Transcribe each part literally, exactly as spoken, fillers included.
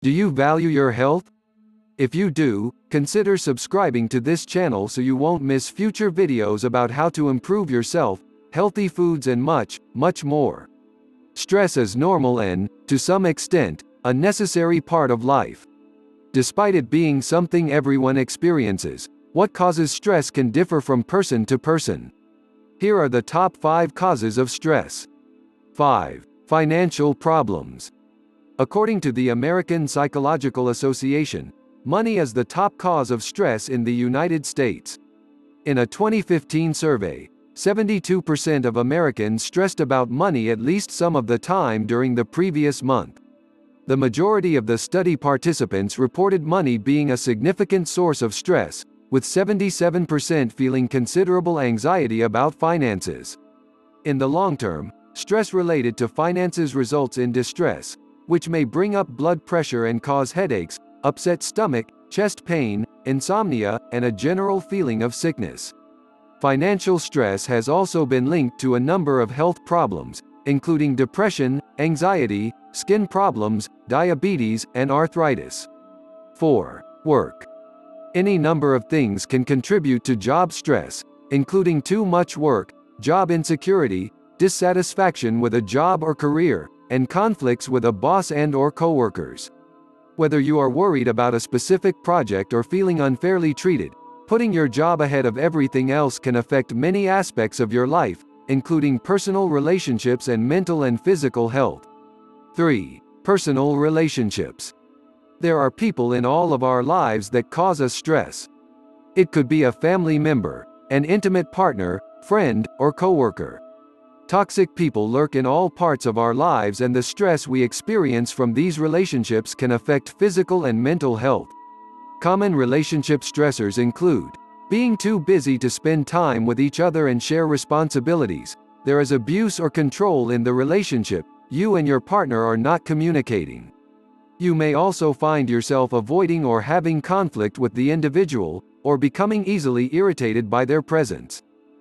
Do you value your health? If you do, consider subscribing to this channel so you won't miss future videos about how to improve yourself, healthy foods and much, much more. Stress is normal and, to some extent, a necessary part of life. Despite it being something everyone experiences, what causes stress can differ from person to person. Here are the top five causes of stress. five. Financial problems. According to the American Psychological Association, money is the top cause of stress in the United States. In a twenty fifteen survey, seventy-two percent of Americans stressed about money at least some of the time during the previous month. The majority of the study participants reported money being a significant source of stress, with seventy-seven percent feeling considerable anxiety about finances. In the long term, stress related to finances results in distress, which may bring up blood pressure and cause headaches, upset stomach, chest pain, insomnia, and a general feeling of sickness. Financial stress has also been linked to a number of health problems, including depression, anxiety, skin problems, diabetes, and arthritis. four. Work. Any number of things can contribute to job stress, including too much work, job insecurity, dissatisfaction with a job or career, and conflicts with a boss and/or coworkers. Whether you are worried about a specific project or feeling unfairly treated, putting your job ahead of everything else can affect many aspects of your life, including personal relationships and mental and physical health. three. Personal relationships. There are people in all of our lives that cause us stress. It could be a family member, an intimate partner, friend, or coworker. Toxic people lurk in all parts of our lives, and the stress we experience from these relationships can affect physical and mental health. Common relationship stressors include being too busy to spend time with each other and share responsibilities. There is abuse or control in the relationship. You and your partner are not communicating. You may also find yourself avoiding or having conflict with the individual, or becoming easily irritated by their presence.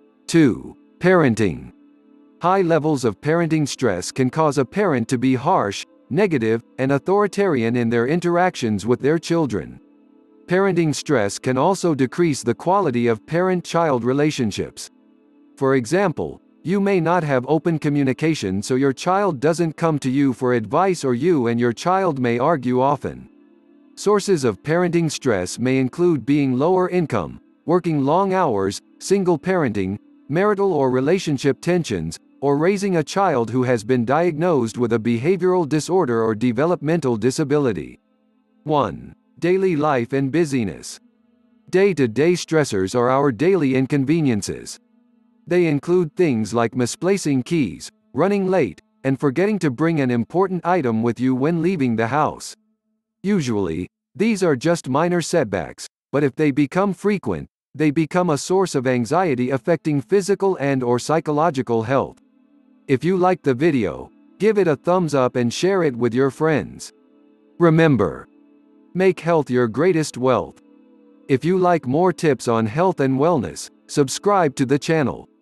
two. Parenting. High levels of parenting stress can cause a parent to be harsh, negative, and authoritarian in their interactions with their children. Parenting stress can also decrease the quality of parent-child relationships. For example, you may not have open communication, so your child doesn't come to you for advice, or you and your child may argue often. Sources of parenting stress may include being lower income, working long hours, single parenting, marital or relationship tensions, or raising a child who has been diagnosed with a behavioral disorder or developmental disability. one. Daily life and busyness. Day-to-day stressors are our daily inconveniences. They include things like misplacing keys, running late, and forgetting to bring an important item with you when leaving the house. Usually, these are just minor setbacks, but if they become frequent, they become a source of anxiety affecting physical and/or psychological health. If you liked the video, give it a thumbs up and share it with your friends. Remember, make health your greatest wealth. If you like more tips on health and wellness, subscribe to the channel.